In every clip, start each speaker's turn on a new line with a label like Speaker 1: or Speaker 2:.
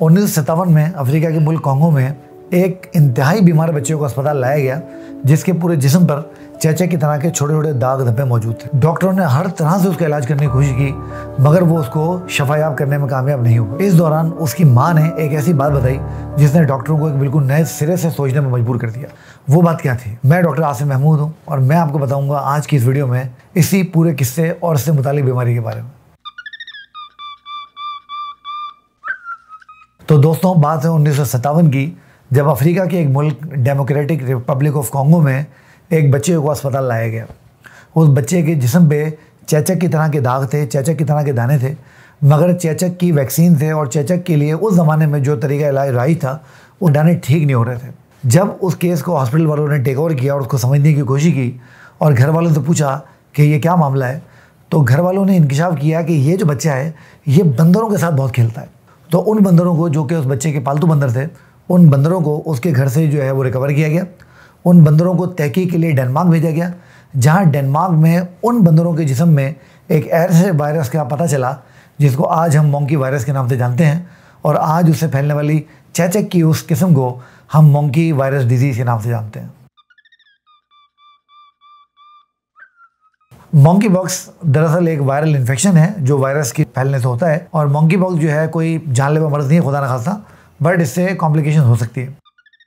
Speaker 1: 1957 में अफ्रीका के मुल्क कॉन्गो में एक इंतहाई बीमार बच्चे को अस्पताल लाया गया, जिसके पूरे जिस्म पर चेचे की तरह के छोटे छोटे दाग धब्बे मौजूद थे। डॉक्टरों ने हर तरह से उसका इलाज करने की कोशिश की, मगर वो उसको शफायाब करने में कामयाब नहीं हुआ। इस दौरान उसकी माँ ने एक ऐसी बात बताई जिसने डॉक्टरों को एक बिल्कुल नए सिरे से सोचने में मजबूर कर दिया। वो बात क्या थी? मैं डॉक्टर आसिम महमूद हूँ और मैं आपको बताऊंगा आज की इस वीडियो में इसी पूरे किस्से और इससे मुतालिक बीमारी के बारे में। तो दोस्तों, बात है 1957 की, जब अफ्रीका के एक मुल्क डेमोक्रेटिक रिपब्लिक ऑफ कॉन्गो में एक बच्चे को अस्पताल लाया गया। उस बच्चे के जिस्म पे चेचक की तरह के दाग थे, चेचक की तरह के दाने थे, मगर चेचक की वैक्सीन थे और चेचक के लिए उस ज़माने में जो तरीका इलाज राइज था वो दाने ठीक नहीं हो रहे थे। जब उस केस को हॉस्पिटल वालों ने टेक ओवर किया और उसको समझने की कोशिश की और घर वालों से पूछा कि ये क्या मामला है, तो घर वालों ने इंकशाफ किया कि ये जो बच्चा है ये बंदरों के साथ बहुत खेलता है। तो उन बंदरों को, जो कि उस बच्चे के पालतू बंदर थे, उन बंदरों को उसके घर से जो है वो रिकवर किया गया। उन बंदरों को तहकीक के लिए डेनमार्क भेजा गया, जहां डेनमार्क में उन बंदरों के जिस्म में एक ऐसे वायरस का पता चला जिसको आज हम मोंकी वायरस के नाम से जानते हैं, और आज उससे फैलने वाली चेचक की उस किस्म को हम मोंकी वायरस डिजीज के नाम से जानते हैं। मोंकी पॉक्स दरअसल एक वायरल इन्फेक्शन है जो वायरस की फैलने से होता है, और मोंकी पॉक्स जो है कोई जानलेवा मर्ज नहीं है, खुदा न खास्ता, बट इससे कॉम्प्लिकेशन हो सकती है।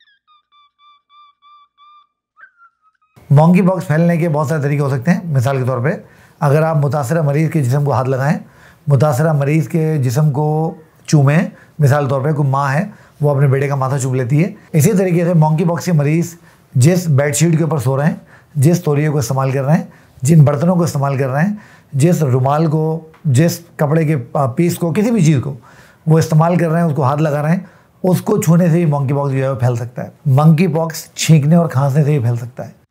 Speaker 1: मोंकी पॉक्स फैलने के बहुत सारे तरीके हो सकते हैं। मिसाल के तौर पे, अगर आप मुतासरा मरीज़ के जिस्म को हाथ लगाएं, मुतासरा मरीज़ के जिस्म को चूमें, मिसाल के तौर पे कोई माँ है वो अपने बेटे का माथा चूम लेती है। इसी तरीके से मोंकी पॉक्स के मरीज़ जिस बेडशीट के ऊपर सो रहे हैं, जिस तौलिए को इस्तेमाल कर रहे हैं, जिन बर्तनों को इस्तेमाल कर रहे हैं, जिस रुमाल को, जिस कपड़े के पीस को, किसी भी चीज़ को वो इस्तेमाल कर रहे हैं, उसको हाथ लगा रहे हैं, उसको छूने से भी मोंकी पॉक्स जो है फैल सकता है। मोंकी पॉक्स छींकने और खांसने से भी फैल सकता है।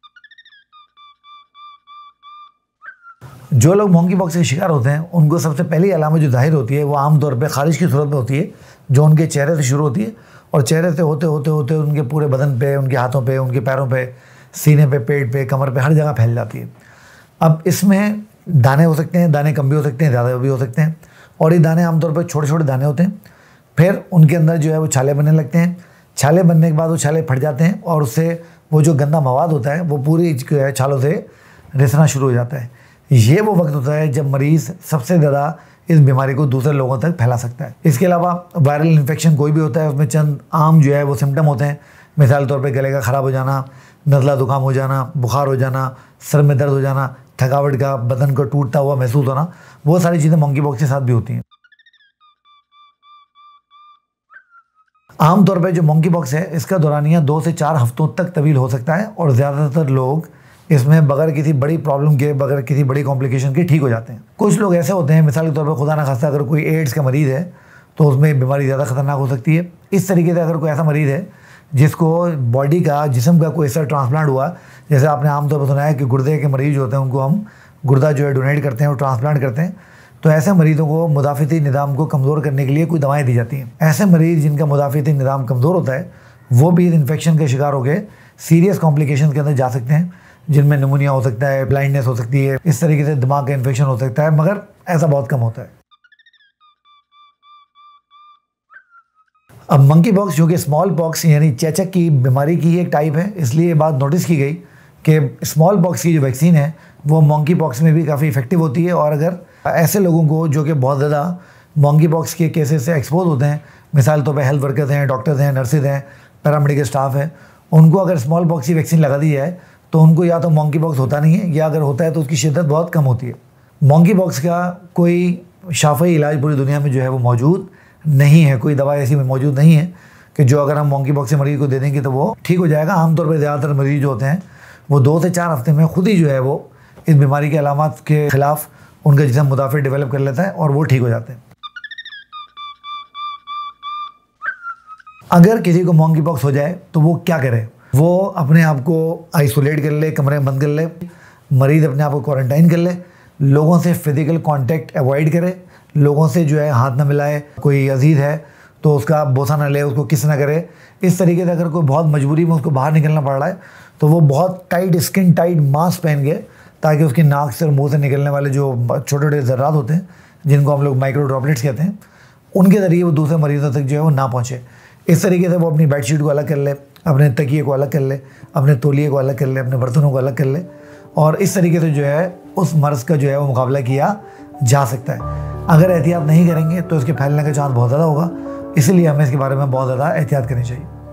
Speaker 1: जो लोग मोंकी पॉक्स के शिकार होते हैं उनको सबसे पहली अलामत जो जाहिर होती है वो आमतौर पे खारिश की सूरत में होती है, जो उनके चेहरे से शुरू होती है और चेहरे से होते होते होते उनके पूरे बदन पे, उनके हाथों पे, उनके पैरों पे, सीने पे, पेट पे, कमर पे, हर जगह फैल जाती है। अब इसमें दाने हो सकते हैं, दाने कम भी हो सकते हैं, ज़्यादा भी हो सकते हैं, और ये दाने आमतौर पर छोटे छोटे दाने होते हैं। फिर उनके अंदर जो है वो छाले बनने लगते हैं। छाले बनने के बाद वो छाले फट जाते हैं और उससे वो जो गंदा मवाद होता है वो पूरी छालों से रिसना शुरू हो जाता है। ये वो वक्त होता है जब मरीज़ सबसे ज़्यादा इस बीमारी को दूसरे लोगों तक फैला सकता है। इसके अलावा वायरल इन्फेक्शन कोई भी होता है, उसमें चंद आम जो है वो सिम्टम होते हैं। मिसाल के तौर पे गले का ख़राब हो जाना, नज़ला जुकाम हो जाना, बुखार हो जाना, सर में दर्द हो जाना, थकावट का, बदन को टूटता हुआ महसूस होना, वो सारी चीज़ें मोंकी पॉक्स के साथ भी होती हैं। आमतौर पर जो मोंकी पॉक्स है इसका दौरानिया 2 से 4 हफ्तों तक तवील हो सकता है, और ज़्यादातर लोग इसमें बगैर किसी बड़ी प्रॉब्लम के, बगैर किसी बड़ी कॉम्प्लिकेशन के ठीक हो जाते हैं। कुछ लोग ऐसे होते हैं, मिसाल के तौर पर खुदा न खास्ता अगर कोई एड्स का मरीज़ है तो उसमें बीमारी ज़्यादा खतरनाक हो सकती है। इस तरीके से अगर कोई ऐसा मरीज़ है जिसको बॉडी का, जिस्म का कोई ऐसा ट्रांसप्लांट हुआ, जैसे आपने आमतौर पर सुना है कि गुर्दे के मरीज़ होते हैं उनको हम गुर्दा जो है डोनेट करते हैं और ट्रांसप्लांट करते हैं, तो ऐसे मरीज़ों को मुदाफ़ती निज़ाम को कमज़ोर करने के लिए कुछ दवाएँ दी जाती हैं। ऐसे मरीज़ जिनका मुदाफ़ती निज़ाम कमज़ोर होता है वो भी इस इन्फेक्शन के शिकार होकर सीरियस कॉम्प्लिकेशन के अंदर जा सकते हैं, जिनमें निमोनिया हो सकता है, ब्लाइंडनेस हो सकती है, इस तरीके से दिमाग का इन्फेक्शन हो सकता है, मगर ऐसा बहुत कम होता है। अब मंकी पॉक्स, जो कि स्मॉल पॉक्स यानी चेचक की बीमारी की एक टाइप है, इसलिए ये बात नोटिस की गई कि स्मॉल पॉक्स की जो वैक्सीन है वो मंकी पॉक्स में भी काफ़ी इफेक्टिव होती है। और अगर ऐसे लोगों को जो कि बहुत ज़्यादा मंकी पॉक्स के केसेस से एक्सपोज होते हैं, मिसाल तौर पर हेल्थ वर्कर्स हैं, डॉक्टर्स हैं, नर्सेज हैं, पैरामेडिकल स्टाफ है, उनको अगर स्मॉल पॉक्स की वैक्सीन लगा दी जाए तो उनको या तो मंकी पॉक्स होता नहीं है, या अगर होता है तो उसकी शिद्दत बहुत कम होती है। मंकी पॉक्स का कोई शाफ़ई इलाज पूरी दुनिया में जो है वो मौजूद नहीं है, कोई दवा ऐसी मौजूद नहीं है कि जो अगर हम मंकी पॉक्स के मरीज़ को दे देंगे तो वो ठीक हो जाएगा। आमतौर पर ज़्यादातर मरीज़ जो होते हैं वो 2 से 4 हफ्ते में खुद ही जो है वो इस बीमारी के अलामात के ख़िलाफ़ उनका जिस्म मुदाफ़ा डेवलप कर लेता है और वो ठीक हो जाते हैं। अगर किसी को मंकी पॉक्स हो जाए तो वो क्या करे? वो अपने आप को आइसोलेट कर ले, कमरे में बंद कर ले, मरीज़ अपने आप को क्वारंटाइन कर ले, लोगों से फिज़िकल कांटेक्ट अवॉइड करे, लोगों से जो है हाथ ना मिलाए, कोई अजीज़ है तो उसका बोसा ना ले, उसको किस ना करे। इस तरीके से अगर कोई बहुत मजबूरी में उसको बाहर निकलना पड़ रहा है तो वो बहुत टाइट, स्किन टाइट मास्क पहन के, ताकि उसकी नाक से और मुँह से निकलने वाले जो छोटे छोटे ज़र्रात होते हैं जिनको हम लोग माइक्रो ड्रॉपलेट्स कहते हैं, उनके ज़रिए वो दूसरे मरीजों तक जो है वो ना पहुँचे। इस तरीके से वो अपनी बेडशीट को अलग कर ले, अपने तकिए को अलग कर ले, अपने तौलिए को अलग कर ले, अपने बर्तनों को अलग कर ले, और इस तरीके से जो है उस मर्ज़ का जो है वो मुकाबला किया जा सकता है। अगर एहतियात नहीं करेंगे तो इसके फैलने का चांस बहुत ज़्यादा होगा, इसलिए हमें इसके बारे में बहुत ज़्यादा एहतियात करनी चाहिए।